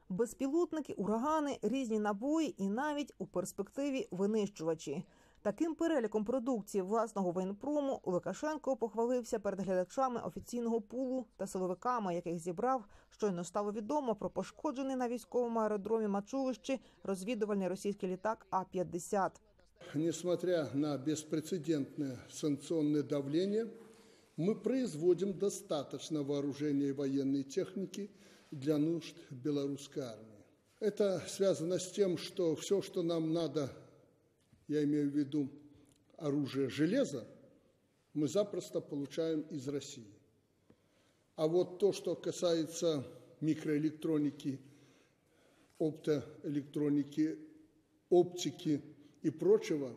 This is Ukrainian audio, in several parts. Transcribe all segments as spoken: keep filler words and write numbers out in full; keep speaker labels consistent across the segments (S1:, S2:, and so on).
S1: безпілотники, урагани, різні набої і навіть у перспективі винищувачі. Таким переліком продукції власного воєнпрому Лукашенко похвалився перед глядачами офіційного пулу та силовиками, яких зібрав, щойно стало відомо про пошкоджений на військовому аеродромі Мачулищі розвідувальний російський літак А п'ятдесят.
S2: Несмотря на беспрецедентное санкционное давление, мы производим достаточно вооружения и военной техники для нужд белорусской армии. Это связано с тем, что все, что нам надо, я имею в виду оружие, железо, мы запросто получаем из России. А вот то, что касается микроэлектроники, оптоэлектроники, оптики и прочего,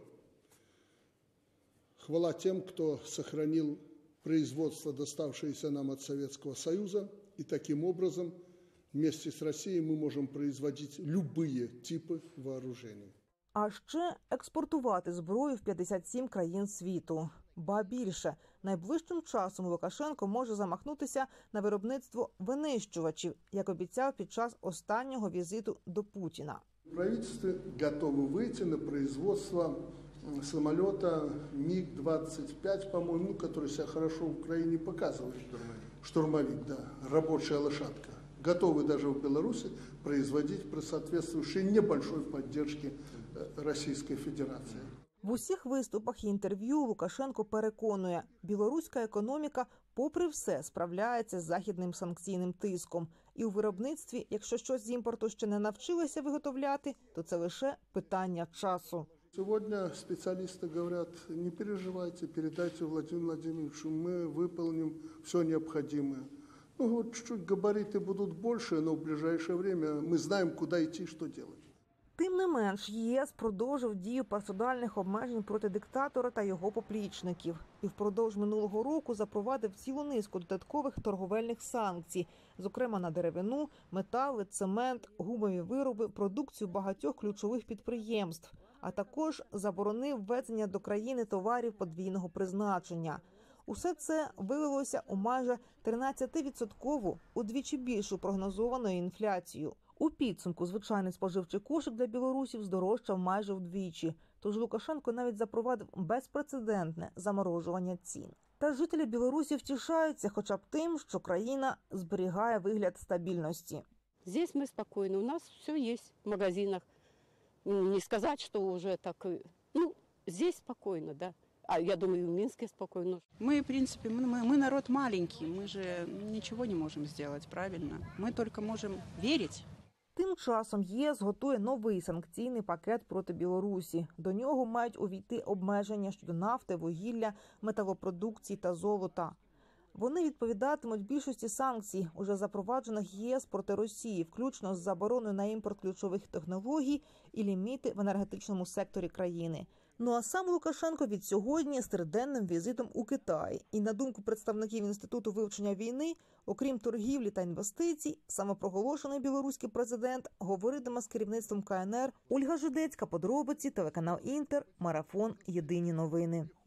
S2: хвала тем, кто сохранил производство, доставшееся нам от Советского Союза, и таким образом вместе с Россией мы можем производить любые типы вооружений.
S1: А ще експортувати зброю в п'ятдесят сім країн світу. Ба більше, найближчим часом Лукашенко може замахнутися на виробництво винищувачів, як обіцяв під час останнього візиту до Путіна.
S2: Правительство готово выйти на производство самолета Миг двадцать пять, по-моему, который себя хорошо в Украине показывает. Штурмовик. Штурмовик, да, рабочая лошадка. Готовы даже в Беларуси производить при соответствующей небольшой поддержке Російської Федерації.
S1: В усіх виступах і інтерв'ю Лукашенко переконує, білоруська економіка попри все справляється з західним санкційним тиском. І у виробництві, якщо щось з імпорту ще не навчилися виготовляти, то це лише питання часу.
S2: Сьогодні спеціалісти говорять, не переживайте, передайте Владимиру Владимировичу, ми виконуємо все необхідне. Ну, вот чуть-чуть габариты будут больше, но в ближайшее время мы знаем, куда идти, что делать.
S1: Тим не менш, ЄС продовжив дію персональних обмежень проти диктатора та його поплічників. І впродовж минулого року запровадив цілу низку додаткових торговельних санкцій, зокрема на деревину, метали, цемент, гумові вироби, продукцію багатьох ключових підприємств, а також заборонив ввезення до країни товарів подвійного призначення. Усе це вилилося у майже тринадцятивідсоткову, удвічі більшу прогнозовану інфляцію. У підсумку звичайний споживчий кошик для білорусів здорожчав майже вдвічі. Тож Лукашенко навіть запровадив безпрецедентне заморожування цін. Та жителі Білорусі втішаються хоча б тим, що країна зберігає вигляд стабільності.
S3: Здесь ми спокійно, у нас все є в магазинах. Не сказати, що вже так, ну, здесь спокійно, да. А я думаю, в Минске спокойно.
S4: Мы, в принципе, мы, мы народ маленький, мы же ничего не можем сделать, правильно? Мы только можем верить.
S1: Тим часом ЄС готує новий санкційний пакет проти Білорусі. До нього мають увійти обмеження щодо нафти, вугілля, металопродукції та золота. Вони відповідатимуть більшості санкцій, уже запроваджених ЄС проти Росії, включно з забороною на імпорт ключових технологій і ліміти в енергетичному секторі країни. Ну а сам Лукашенко від сьогодні з триденним візитом у Китай. І на думку представників Інституту вивчення війни, окрім торгівлі та інвестицій, самопроголошений білоруський президент говоритиме з керівництвом КНР. Ольга Жидецька, подробиці, телеканал Інтер, Марафон, Єдині новини.